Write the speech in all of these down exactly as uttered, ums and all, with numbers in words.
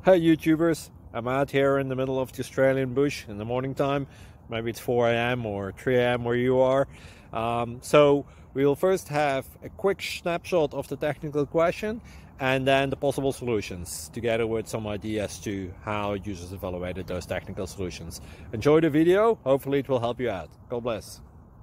Hey YouTubers, I'm out here in the middle of the Australian bush in the morning time. Maybe it's four A M or three A M where you are. Um, so we will first have a quick snapshot of the technical question and then the possible solutions, together with some ideas to how users evaluated those technical solutions. Enjoy the video, hopefully it will help you out. God bless.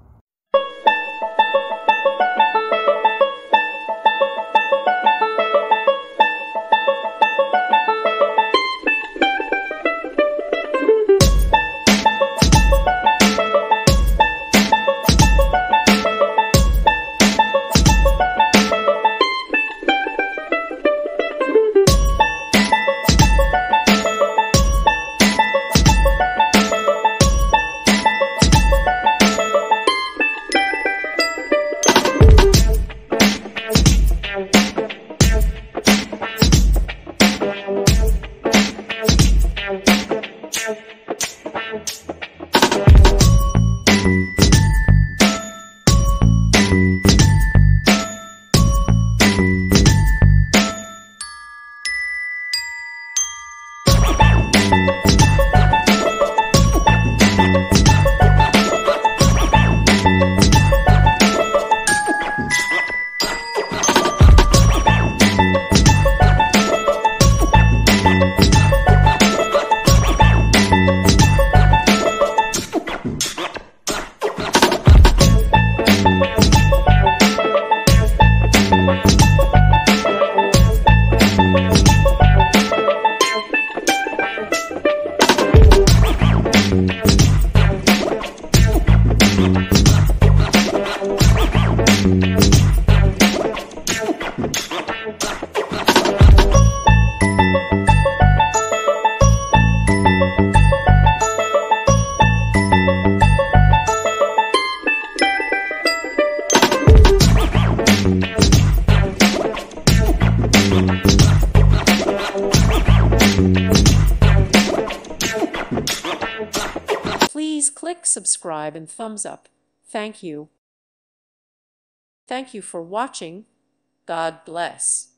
Please click subscribe and thumbs up. Thank you. Thank you for watching. God bless.